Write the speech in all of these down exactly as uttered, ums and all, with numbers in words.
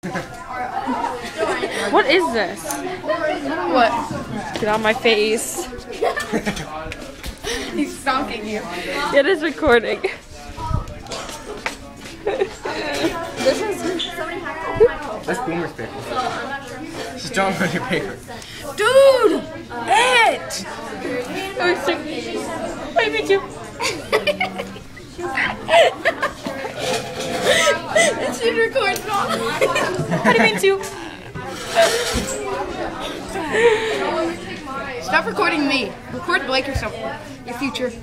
What is this? What? Get out of my face. He's stalking you. It is recording. This is That's Boomer's paper. She's drawing on your paper. dude. It. I meet you. It should record all. How do you mean to? Stop recording me. Record Blake or something. Your future.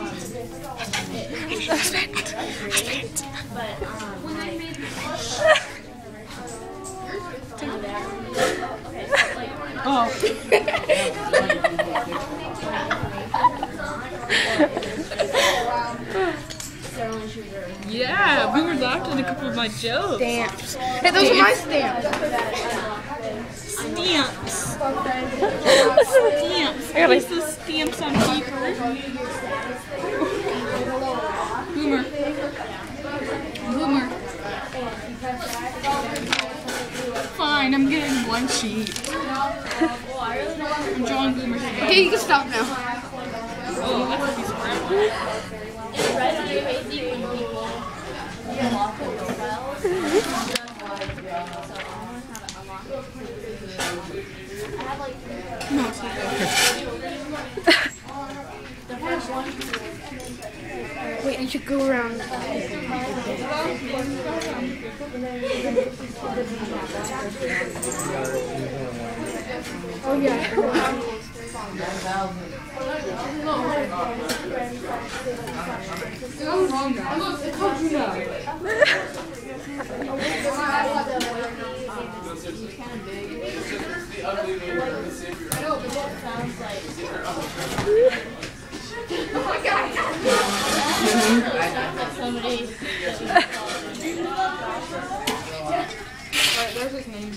Oh. Yeah, Boomer laughed at a couple of my jokes. Stamps. Hey, those are my stamps. Stamps. Stamps. I gotta the stamps on paper. Boomer. Boomer. Fine, I'm getting one sheet. I'm drawing Boomer's again. Okay, you can stop now. Oh, that's a piece of crap. No, it's not. Wait, you should go around. Oh yeah. Oh my God. Somebody. Alright, there's his name.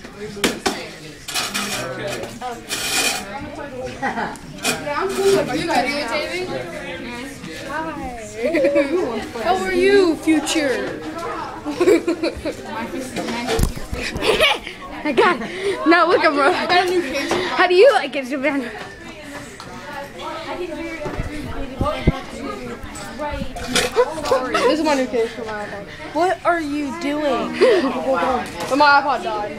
Yeah, I'm cool. Are you videotaping? Hi. How are you, future? I got it. No, look, I'm I got a new case. How do you like it, Savannah? This is my new case for my iPod. What are you doing? But my iPod died.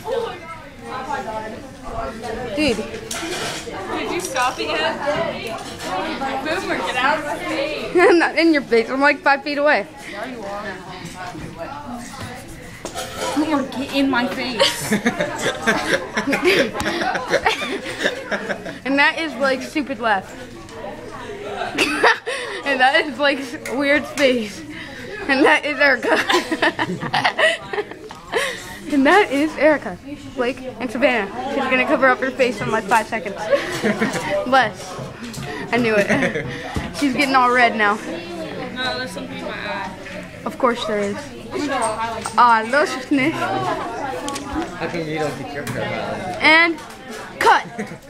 Dude. Did you stop it yet? Boomer, get out of my face. I'm not in your face. I'm like five feet away. Boomer, get in my face. And that is like stupid left. And that is like weird space. And that is Erica. And that is Erica, Blake, and Savannah. She's gonna cover up her face in like five seconds. Less. I knew it. She's getting all red now. No, there's something in my eye. Of course there is. Ah, lusciousness. How come you don't think you're proud? And cut.